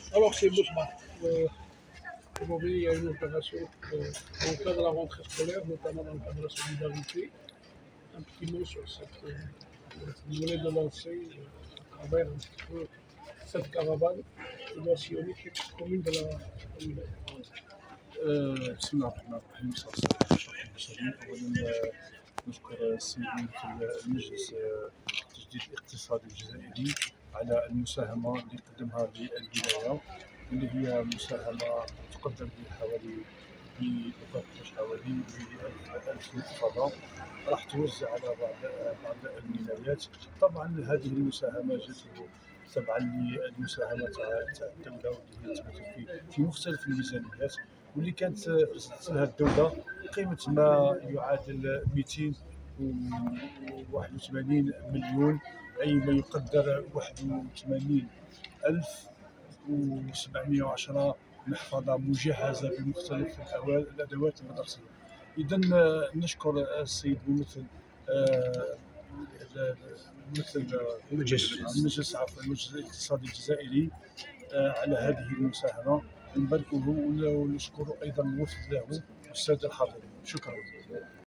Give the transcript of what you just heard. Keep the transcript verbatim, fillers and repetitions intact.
Alors c'est Mosbah. Euh, Aujourd'hui, il y a une opération euh, dans le cadre de la rentrée scolaire, notamment dans le cadre de la solidarité. Un petit mot sur cette. Euh, vous venez de lancer euh, à travers un petit peu cette caravane qui doit sillonner quelques communes de la commune. آه، بسم الله الرحمن الرحيم. صلى الله عليه وسلم. المرسلين. اولا آه، نشكر السيد ممثل المجلس آه، التجديد الاقتصادي الجزائري على المساهمه اللي قدمها للولايه، واللي هي مساهمه تقدر بحوالي بتقدر حوالي ألف مخفضه راح توزع على بعض بعض الولايات. طبعا هذه المساهمه جات تبعا للمساهمه تاع الدوله واللي هي تمثل في في مختلف الميزانيات، واللي كانت زدت لها الدوله قيمه ما يعادل مئتين وواحد وثمانين مليون، اي ما يقدر واحد وثمانين ألف وسبعمائة وعشرة محفظه مجهزه بمختلف الادوات المدرسيه. اذا نشكر السيد الممثل ممثل المجلس عفوا المجلس الاقتصادي الجزائري على هذه المساهمه، ونباركه ونشكر ايضا الوفد له والساده الحاضرين. شكرا.